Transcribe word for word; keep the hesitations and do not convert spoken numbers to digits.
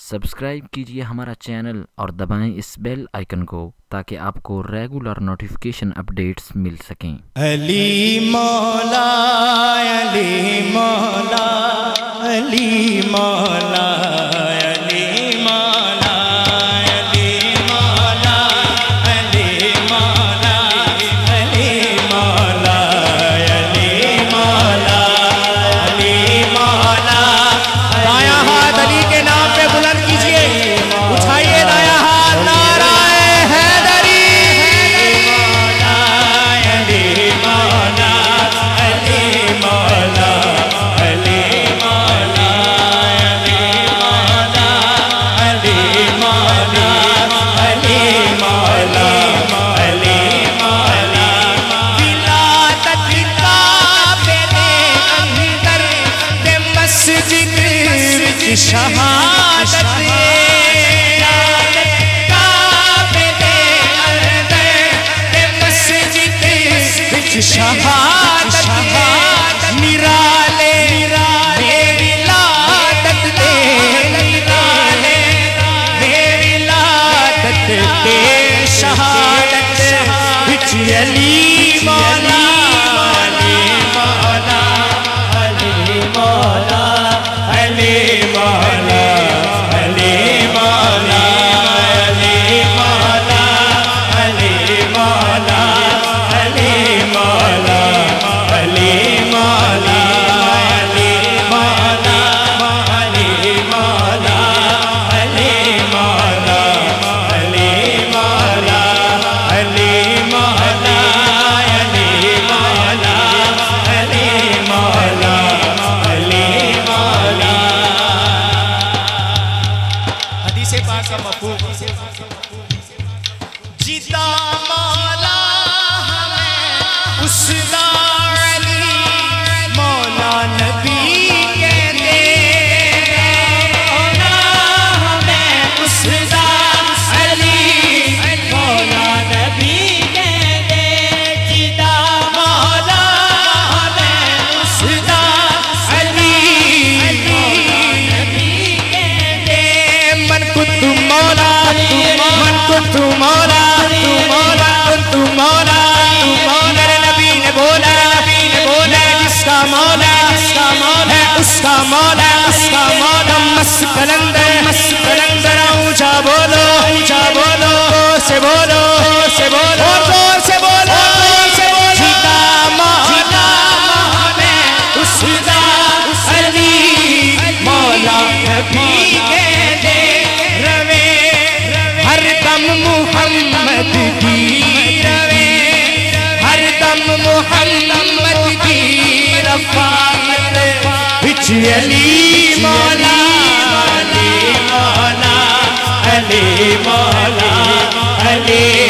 Subscribe कीजिए हमारा channel और दबाएं इस बेल आइकन को ताकि आपको रेगुलर नोटिफिकेशन अपडेट्स मिल सकें। अली मौला अली मौला अली मौला अली मौला अली मौला अली मौला अली मौला अली मौला अली मौला। दायां हाथ अली के नाम पे बुलंद कीजिए, उठाइए दायां हाथ, नाराए हैदरी। अली मौला अली मौला अली मौला अली मौला अली मौला अली मौला। विलादत काबे अंदर दे मस्जिद की शहादत, शहादत निराले मेरी लादत दे, निराले मेरी लादत दे शहादत बिच अली मौला अली मौला अली मौला अली मौला अली मौला अली मौला अली मौला अली मौला अली मौला अली मौला अली मौला अली मौला अली मौला अली मौला अली मौला अली मौला अली मौला। हदीस पाक का मफ़हूम, जीता मौला उसदा अली मौला नबी कहते, मौला हमें उसदा अली मौला नबी कहते, जीदा मौला हमें उसदा अली मौला नबी कहते। मन कुन्तु मौला मन कुन्तु मौला तू मौला कुन्तु मौला बोला नबी ने बोला जिसका मौला जिसका मौला है उसका मौला उसका मौला। मस्त कलंदर मस्त कलंदर ऊंचा बोलो ऊंचा बोलो से बोलो से बोलो जोर से बोलो से बोलो। जीता मौला हमें उसदा अली मौला नबी कहते, रवे हर दम मुहम्मद की रवे हर दम मुहम्मद की रफ़ाक़त बिच अली मौला अली मौला अली मौला अली